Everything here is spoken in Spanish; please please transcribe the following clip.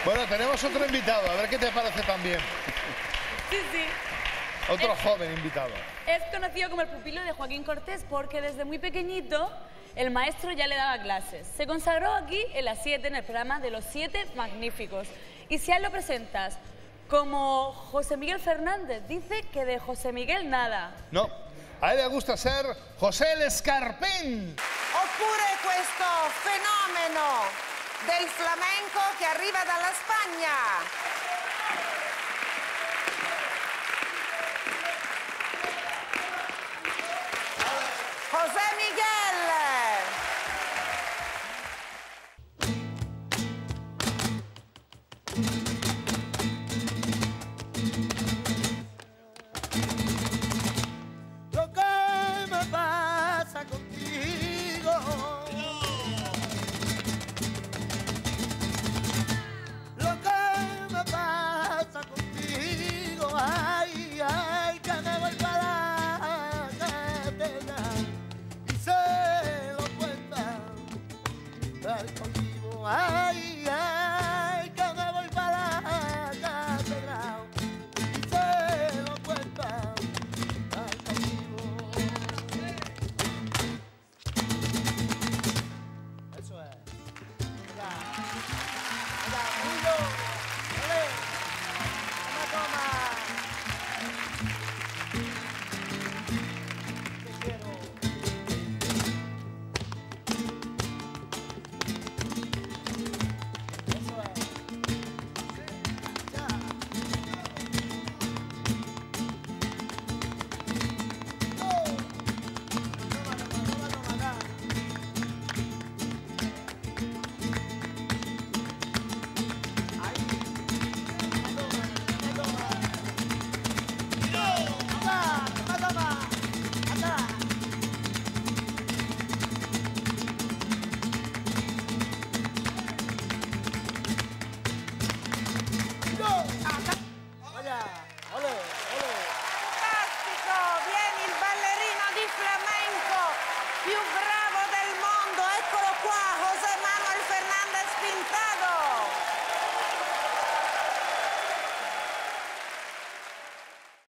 Bueno, tenemos otro invitado, a ver qué te parece también. Sí, sí. Otro joven invitado. Es conocido como el pupilo de Joaquín Cortés porque desde muy pequeñito el maestro ya le daba clases. Se consagró aquí en las 7, en el programa de Los 7 Magníficos. Y si a él lo presentas como José Miguel Fernández, dice que de José Miguel nada. No, a él le gusta ser José el Escarpín. Oppure questo fenomeno del flamenco che arriva dalla Spagna. José Miguel. Lo que me pasa contigo, lo que me pasa contigo, ay, ay, que me voy para la catedral y se lo cuenta al contigo, ay, ay, que me voy para la catedral y se lo cuenta. Eso es. Venga. Venga, Julio. Ole. Toma, Te quiero. Eso es. Ya. Toma, acá. Fantastico, vieni il ballerino di flamenco più bravo